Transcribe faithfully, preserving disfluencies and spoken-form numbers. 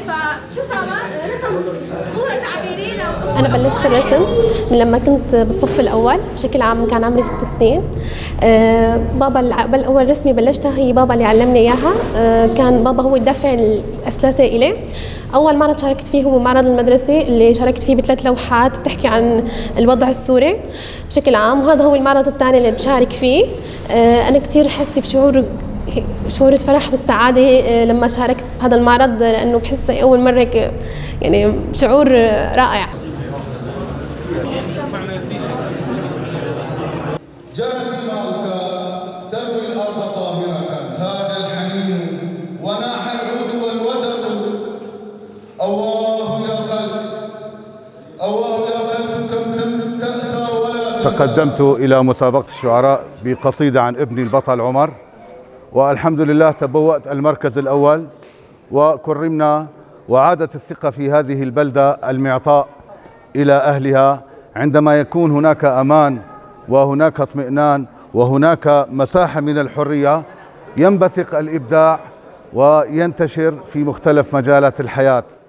فشو سوى؟ رسم صورة تعبيرية. أنا بلشت الرسم من لما كنت بالصف الأول، بشكل عام كان عمري ست سنين. أه بابا أول رسمة بلشتها هي بابا اللي علمني إياها. أه كان بابا هو الدافع الأساسي إلي. أول معرض شاركت فيه هو معرض المدرسة اللي شاركت فيه بثلاث لوحات بتحكي عن الوضع السوري بشكل عام، وهذا هو المعرض الثاني اللي بشارك فيه. أه أنا كثير حسيت بشعور شعور الفرح والسعادة لما شاركت هذا المعرض، لأنه بحسه أول مرة يعني شعور رائع. جرت دماؤك تروي الأرض طاهرة، هاج الحنين وناح العود والودر. أواه يا قلب، أواه يا قلب كم تأتى ولا تقدمت إلى مسابقة الشعراء بقصيدة عن ابني البطل عمر، والحمد لله تبوأت المركز الأول وكرمنا، وعادت الثقة في هذه البلدة المعطاء إلى أهلها عندما يكون هناك أمان وهناك اطمئنان وهناك مساحة من الحرية، ينبثق الإبداع وينتشر في مختلف مجالات الحياة.